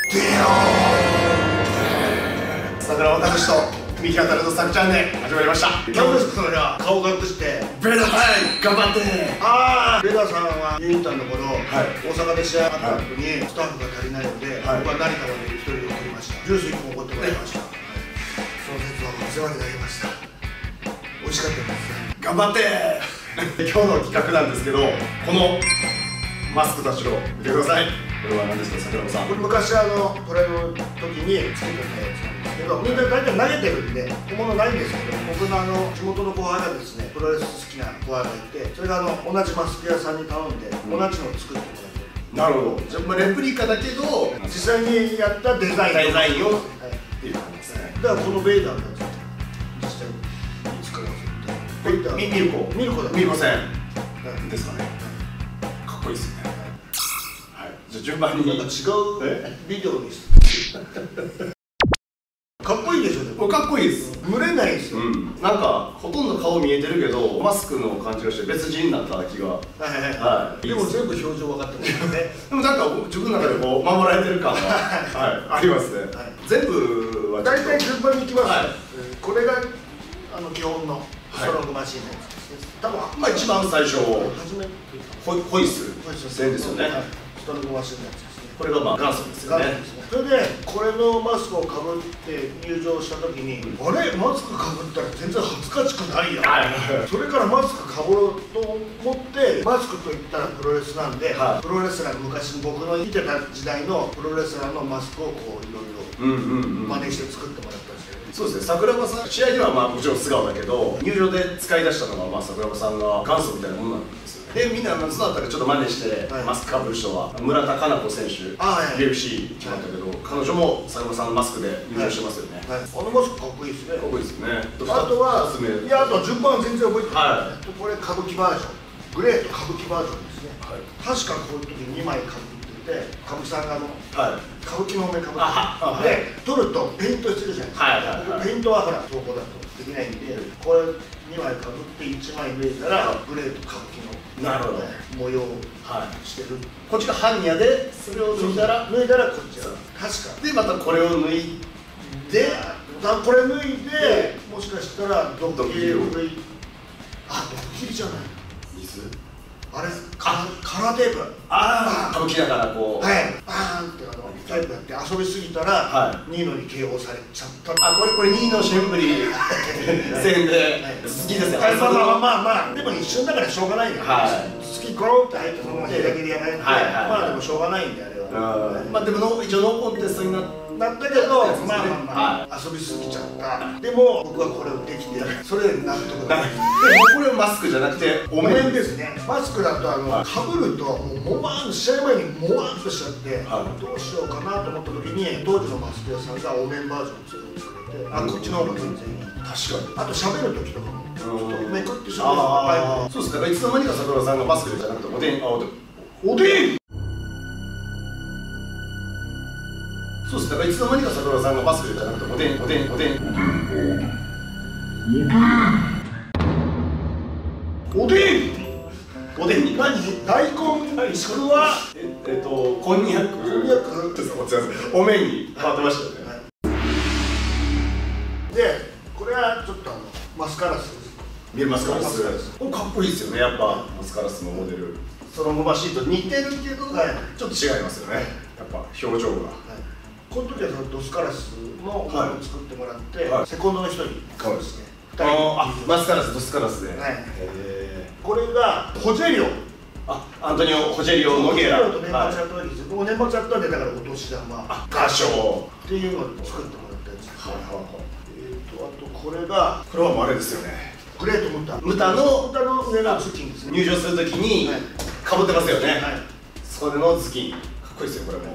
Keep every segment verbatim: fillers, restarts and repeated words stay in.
桜庭和志と三木渡のサクチャンで始まりました。 今日ですか。それは顔隠してベダはい頑張って。 ああ、ベダさんはユニタの頃、 はい、 大阪で試合あった後にスタッフが足りないので、はい、僕は成田まで一人で送りました。ジュースいっこんおごってもらいました。はい、その説はお世話になりました。美味しかったですね。 頑張って今日の企画なんですけど、このマスクたちを見てください。これは何ですか、桜庭さん。 これ昔あのトレの時につけてたやつなんですけど、みんな大体投げてるんで小物ないんですけど、僕のあの地元の後輩がですね、プロレス好きな後輩がいて、それがあの同じマスク屋さんに頼んで、同じのを作ってもらって。 なるほど。じゃあまあレプリカだけど実際にやったデザインデザインをっていう感じですね。 だからこのベイダーのやつ実際に作ります。ベイダーミルコミルコだ。 ミルコ戦ですかね。かっこいいですね。はい。じゃあ順番になんか違うビデオにかっこいいでしょ。でもかっこいいです。 蒸れないですよ。 なんかほとんど顔見えてるけどマスクの感じがして別人になった気が。はいはい。でも全部表情分かってますよね。 でもなんか自分の中でこう守られてる感がはいありますね。全部は大体順番にいきます。これがあの基本のストロングマシンのやつです。多分まあ一番最初初めホイッスル線ですよね。 ストロングマシンのやつですね。 これがまあ元祖ですよね。 それでこれのマスクをかぶって入場した時に、あれマスクかぶったら全然恥ずかしくないやん。それからマスクかぶろうと思って、マスクといったらプロレスなんで、プロレスラー昔僕の生きてた時代のプロレスラーのマスクをこういろいろ真似して作ってもらったんですけど。 そうですね。桜庭さん試合ではまあもちろん素顔だけど、入場で使い出したのがまあ桜庭さんが元祖みたいなものなんですよ。でみんなそのあたりちょっと真似してマスクかぶる人は村田佳菜子選手 ユーエフシー 決まったけど、彼女も桜庭さんのマスクで入場してますよね。 あのマスクかっこいいですね。 かっこいいですね。あとはいや、あとは順番は全然覚えてない。これ歌舞伎バージョン、グレート歌舞伎バージョンですね。確かこういう時にまいかぶってて、歌舞伎さんがあの歌舞伎のお面かぶってで取るとペイントしてるじゃないですか。ペイントはほら東宝だとできないんで、これにまいかぶっていちまい脱いだらグレート歌舞伎のなるほど模様してる。 こっちが般若でそれを脱いだら脱いだらこっちは確かでまたこれを脱いでこれ脱いで、もしかしたらドッキリを脱いあドッキリじゃない水あれカラーテープ。 ああ歌舞伎だからこうはいバーンってあのテープやって遊びすぎたらニーノにケーオーされちゃった。 あこれこれニーノシェンブリ戦で好きですよ。 まあまあまあまあでも一瞬だからしょうがないよ。好きゴロって入ってそのまま手だけでやられて、まあでもしょうがないんであれは。まあでも一応ノーコンテストになってなったけど、まあまあまあ遊びすぎちゃった。でも僕はこれをできてそれで納得だ。 でもこれはマスクじゃなくてお面ですね。マスクだとあのかぶるともうモワン試合前にモワンとしちゃってどうしようかなと思った時に、当時のマスク屋さんがお面バージョンを作ってくれて、あこっちの方が全然いい。 確かに。 あと喋る時とかもちょっとめくってしまう。 そうです。だからいつの間にか桜庭さんがマスクじゃなくておでん、あおでんおでんそうです。だからいつの間にか桜庭さんがマスクじゃなくておでんおでんおでんおでんおでんに何大根ちくわえっとこんにゃくこんにゃくお面に変わってましたよね。 でこれはちょっとあのマスカラス見えますか。マスカラスかっこいいですよね。やっぱマスカラスのモデルそのゴマシート似てるけどちょっと違いますよね。やっぱ表情が。この時はそのドスカラスのものを作ってもらって、セコンドの人に変わるですね。 あマスカラスドスカラスで。 これがホジェリオ。 あアントニオ・ホジェリオ・ノゲラ。 ホジェリオと年末やったわけですよ。もう年末やったんでだからお年玉歌唱っていうのを作ってもらったやつ。はいはいはい。えっとあとこれがこれはもうあれですよね。 グレートムタムタのムタの上の頭巾ですね。 入場するときにかぶってますよね。それの頭巾かっこいいですよこれも。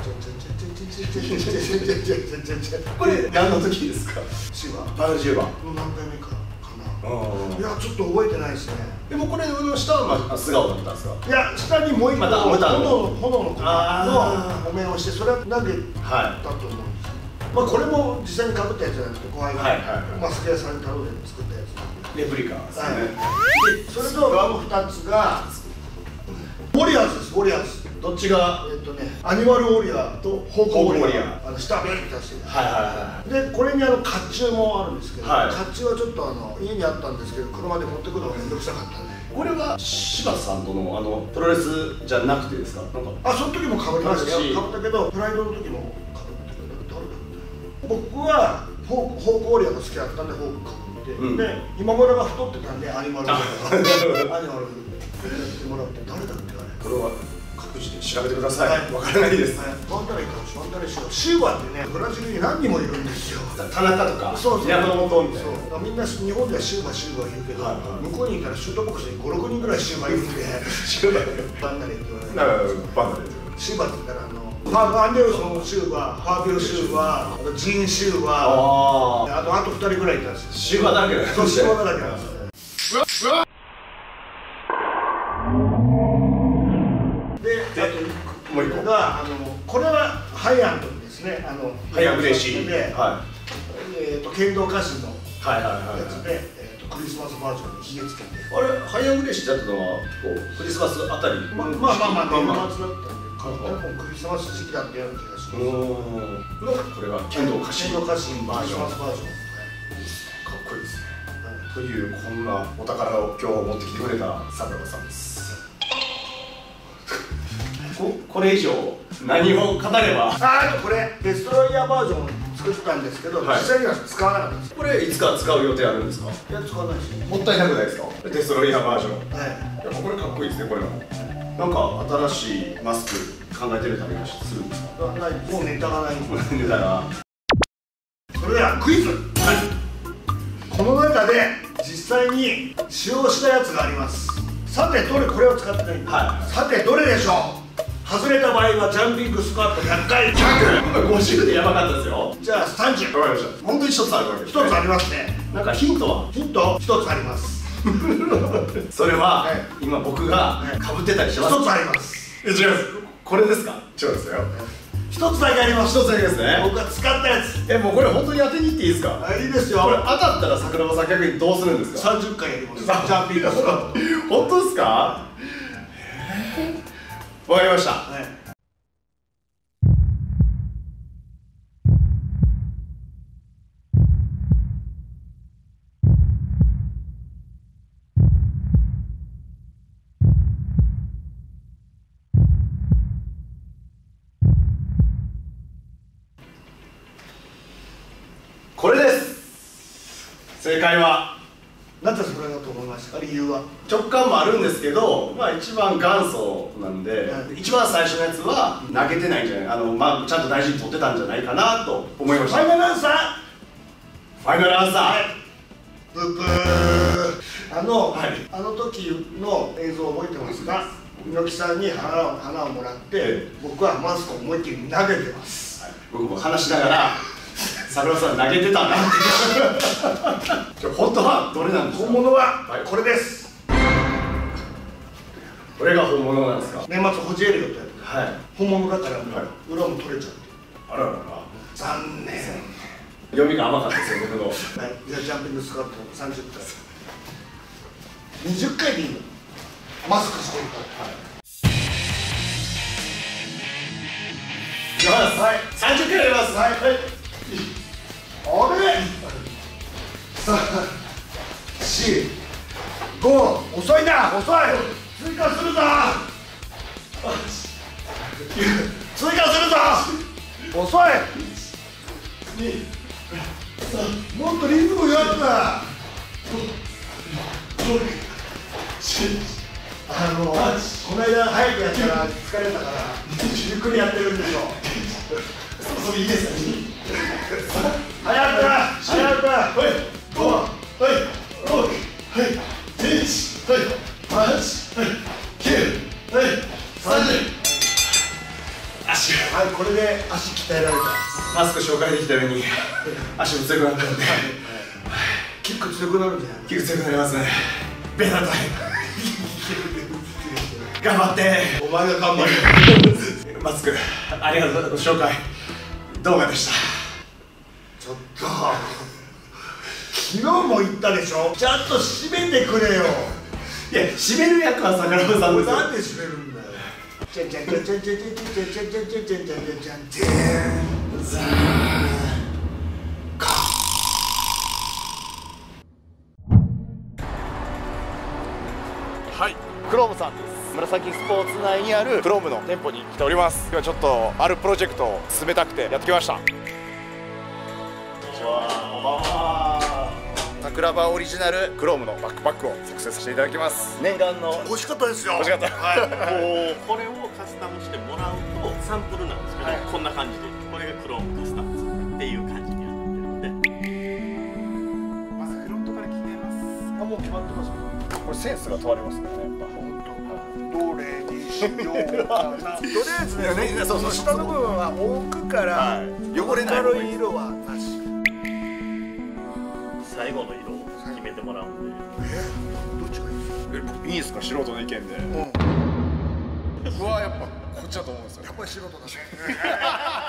これ何の時ですか。バルジューバ何回目かかな。いやちょっと覚えてないですね。 でもこれの下は素顔だったんですか。 いや下にもう一個炎の炎のお面をして、それは投げたと思うんです。まあこれも実際にかぶったやつじゃなくて後輩がマスク屋さんに頼んで作ったやつなんでレプリカですね。 それとあのふたつがウォリアーズです。ウォリアーズどっちがえっとねアニマルウォリアーとホークウォリアー、あの下ビーンって出してる。 はいはいはい。 でこれにあの甲冑もあるんですけど、甲はい、 冑はちょっとあの家にあったんですけど車で持ってくるのがめんどくさかったんで。 これは柴田さんとのあのプロレスじゃなくてですか？なんかあ、その時もかぶりましたよ。かぶったけどプライドの時もかぶってくれた。誰だった僕はホークホークウォリアーが好きだったんでホークかぶって、うん、で今村が太ってたんでアニマルウォリアーアニマルやってもらって誰だっけあれ。 これは各自で調べてください。わからないです。 ワンタレかワンタレシューシューバーってねブラジルに何人もいるんですよ。 田中とかそうそう山本みたいな。 そうみんな日本ではシューバーシューバー言うけど、向こうにいたらシュートボックスにご、ろくにんぐらいシューバーいるんでシューバーバンダレって言われる。 だからバンダレシューバーって言ったらあのファーアンデルソンシューバー、ファービルシューバー、あとジンシューバー、あとあとふたりぐらいいたんですよ。 シューバーだらけだよ。 そうシューバーだらけなんですよ。で、あともう一個があのこれはハイアンドですね。あのハイアンド嬉しい。 で、 はい。 えっと剣道家臣のはいはいはいやつで、えっとクリスマスバージョンにひげつけて。 あれハイアンド嬉しいだったのはこうクリスマスあたり。 まあまあまあまあ年末だったんで、多分クリスマス時期だったような気がします。これが剣道家臣。 剣道家臣バージョン。かっこいいですね。というこんなお宝を今日持ってきてくれた桜庭さんです。こ, これ以上何を語れば。 ああこれデストロイヤーバージョンを作ったんですけど、はい、実際には使わなかったんです。 これいつか使う予定あるんですか？ いや使わないです。 もったいなくないですか？デストロイヤーバージョン。 はい。 やっぱこれかっこいいですね。これもなんか新しいマスク考えてるたりするんですか？ ない。もうネタがない。 ネタが。 それではクイズ。はい。この中で実際に使用したやつがあります。さてどれこれを使ってないんだ。はい。さてどれでしょう？外れた場合はジャンピングスクワットひゃっかい。ひゃく。 ごじゅうでやばかったですよ。 じゃあさんじゅう。 わかりました。本当に一つあるわけですね。一つありますね。 なんかヒントは？ ヒント一つあります。 それは、はい、今僕が被ってたりします。 一つあります。 え、違います。これですか？違うんですよ。 一つだけあります。 一つだけですね。 僕が使ったやつ。 え、もうこれ本当に当てにいっていいですか？ あ、いいですよ。 これ当たったら桜庭さん逆にどうするんですか？ さんじゅっかいやります。ジャンピングスクワット。 本当ですか？わかりました。はい。これです。正解はなぜそれだと思いましたか？理由は直感もあるんですけど、まあ一番元祖なんで、はい、一番最初のやつは投げてないんじゃない、あの、まあ、ちゃんと大事に取ってたんじゃないかなと思いました。 ファイナルアンサー。 ファイナルアンサー、はい、 ブッブー。あの、はい、あの時の映像覚えてますか？猪木さんに花を花をもらって、ええ、僕はマスクを思いっきり投げてます。はい、 僕も話しながら桜庭さん投げてたなって本当はどれなんですか？ 本物はこれです。 これが本物なんですか？ 年末ほじえるよってやつ。はい。本物だからもう裏も取れちゃって。 あららら。 残念。 読みが甘かったですよ僕の。はい。 じゃあジャンピングスクワットさんじゅっかい。にじゅっかいでいいの。マスクしてるから。はい。 いきます。はい。さんじゅっかいやります。はい。 あれさん、し、ご、遅いな、遅い追加するぞ追加するぞ遅いもっとリズムよくなあの、この間早くやったら疲れたからゆっくりやってるんでしょそれいいですね早く早くはいごはいろくはいいちはいはちはいきゅうはいさんじゅう足がはいこれで足鍛えられた。 マスク紹介できたように足も強くなったのでキック強くなるんじゃない？ キック強くなりますね。ベタタイム頑張ってお前が頑張れマスクありがとうご紹介動画でした。 ちょっと昨日も言ったでしょ。ちゃんと締めてくれよ。 いや締める役は桜庭さんですよ。 なんで締めるんだよ。じじゃんじゃんじゃんじゃんじゃんじゃんじゃんじゃんじゃんじゃんじゃんじゃんじゃんじゃん。 はい、クロームさんです。紫スポーツ内にあるクロームの店舗に来ております。今日はちょっとあるプロジェクトを進めたくてやってきました。こんにちは。こんばんは。桜庭オリジナルクロームのバックパックを作成させていただきます。念願の美味しかったですよ。 美味しかった。はい。 これをカスタムしてもらうとサンプルなんですけど、はい、こんな感じでこれがクロームカスタムっていう感じにはなってるので、 まずフロントから決めます。 あ、もう決まってます。 これセンスが問われますね。やっぱどれにしようかな。とりあえずね、 そうそう、 下の部分は奥から汚れない明るい色はなし。 最後の色を決めてもらうんで。 え、どっちがいいですか。 いいですか、素人の意見で。うわ、やっぱこっちだと思うんですよ。 やっぱり素人だね。